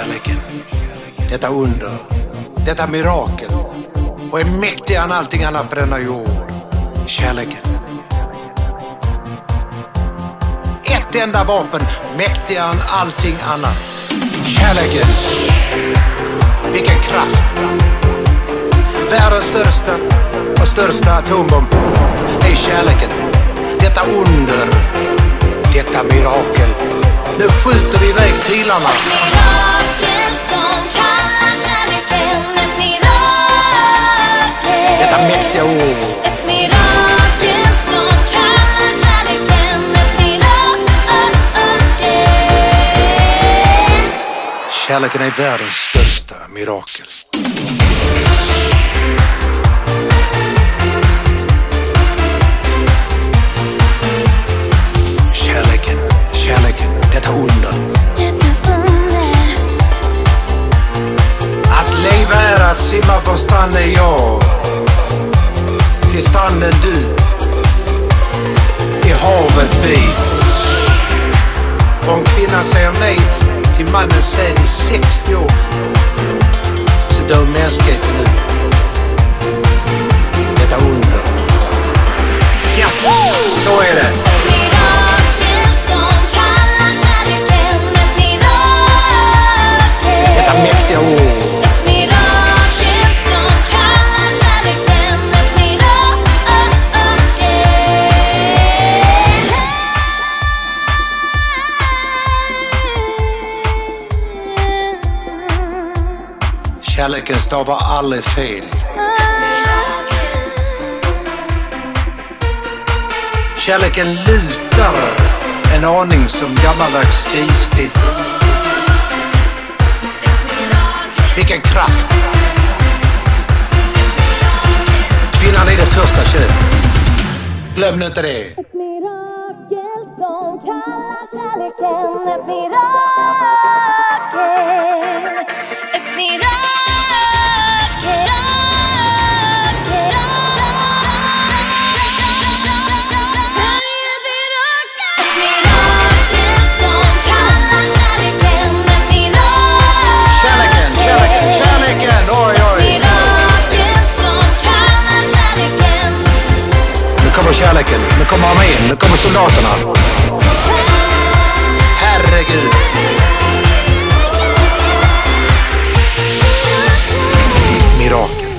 Kärleken, detta under, detta mirakel, och är mäktigare än allting annat på denna jord. Kärleken. Ett enda vapen, mäktigare än allting annat. Kärleken. Vilken kraft. Världens största atombomb är kärleken. Detta under, detta mirakel. Nu skjuter vi iväg pilarna. Ett mirakel som kallar kärleken ett mirakel. Detta mäktiga ord. Ett mirakel som kallar kärleken ett mirakel. Kärleken är världens största mirakel. Kärleken, detta under. Att leva är att simma från stranden jag, till stranden du, i havet vi. Om kvinnan säger nej till mannens säd i 60 år, så dör mänskligheten nu. Detta under. Ja, så är det. Detta mäktiga ord. Ett mirakel som kallar kärleken ett mirakel. Kärleken stavar aldrig fel. Kärleken lutar en aning som gammaldags skrivstil. Vilken kraft! Kvinnan är det första könet. Glöm nu inte det. Ett mirakel som kallar kärleken ett mirakel. Ett mirakel. Nu kommer kärleken, nu kommer armén, nu kommer soldaterna. Herregud. Mirakel.